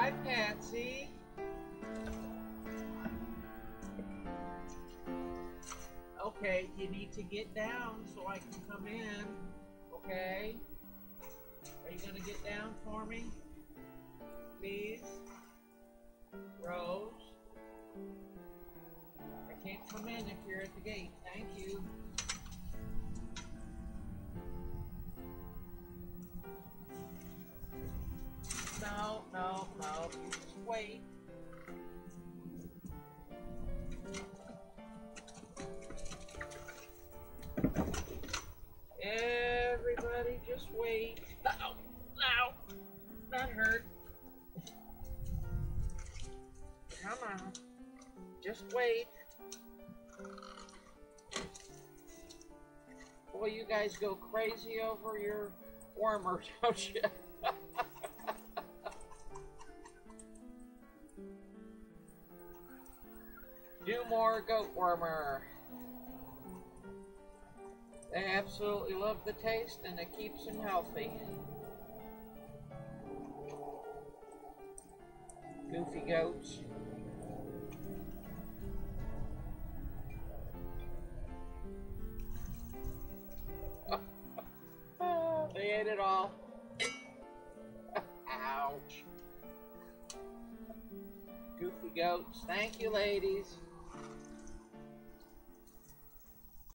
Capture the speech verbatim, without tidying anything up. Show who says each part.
Speaker 1: Hi, Patsy. Okay, you need to get down so I can come in. Okay? Are you gonna get down for me? Please? Rose? I can't come in if you're at the gate. Thank you. No, no, no. You just wait. Everybody just wait. Ow, ow, that hurt. Come on, just wait. Boy, you guys go crazy over your wormer, don't you? Do more goat wormer. They absolutely love the taste and it keeps them healthy. Goofy goats. They ate it all. Ouch. Goofy goats. Thank you, ladies.